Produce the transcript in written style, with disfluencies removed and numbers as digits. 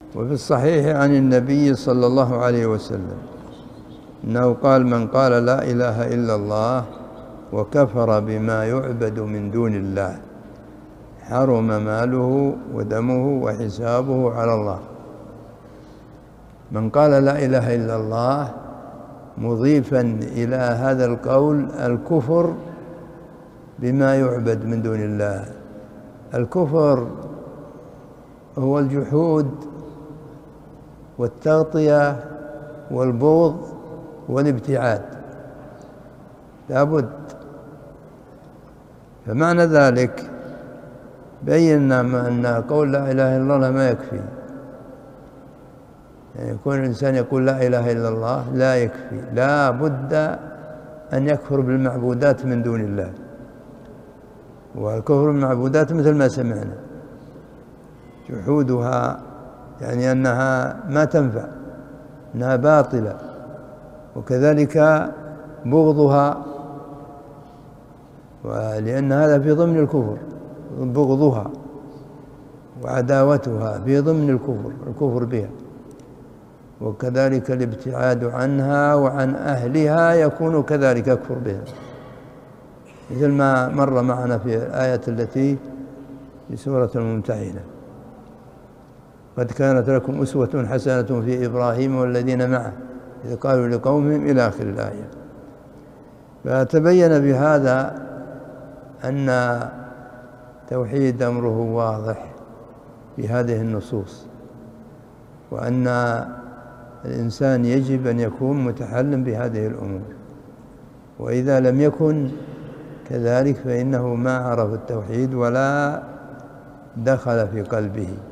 وفي الصحيح عن النبي صلى الله عليه وسلم أنه قال: من قال لا إله إلا الله وكفر بما يعبد من دون الله حرم ماله ودمه وحسابه على الله. من قال لا إله إلا الله مضيفا إلى هذا القول الكفر بما يعبد من دون الله. الكفر هو الجحود والتغطية والبغض والابتعاد، لابد. فمعنى ذلك بينا أن قول لا إله إلا الله ما يكفي، يعني يكون الإنسان يقول لا إله إلا الله لا يكفي، لا بد أن يكفر بالمعبودات من دون الله. والكفر بالمعبودات مثل ما سمعنا، جحودها يعني أنها ما تنفع، أنها باطلة، وكذلك بغضها، لأن هذا في ضمن الكفر، بغضها وعداوتها في ضمن الكفر بها. وكذلك الابتعاد عنها وعن أهلها يكون كذلك يكفر بها، مثل ما مر معنا في الآية التي في سورة الممتحنة: قد كانت لكم أسوة حسنة في إبراهيم والذين معه إذ قالوا لقومهم إلى آخر الآية. فتبين بهذا أن توحيد أمره واضح في هذه النصوص، وأن الإنسان يجب أن يكون متحلم بهذه الأمور، وإذا لم يكن كذلك فإنه ما عرف التوحيد ولا دخل في قلبه.